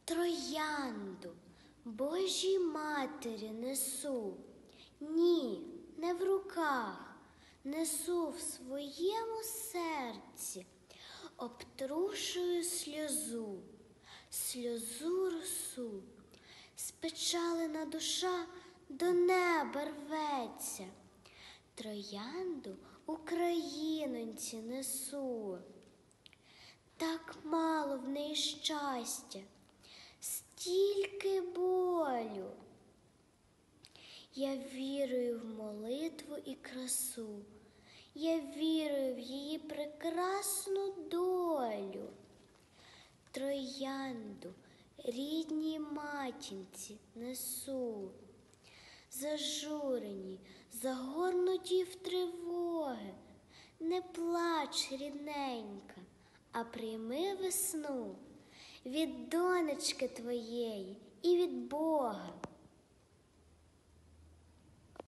Троянду Божій Матері несу, ні, не в руках, несу в своєму серці, обтрушую сльозу, сльозу росу, спечалена душа до неба рветься, троянду Україноньці несу. Так мало в неї щастя, стільки болю. Я вірую в молитву і красу, я вірую в її прекрасну долю. Троянду рідній матінці несу, зажурені, загорнуті в тривоги. Не плач, рідненька, а прийми весну від донечки твоєї і від Бога.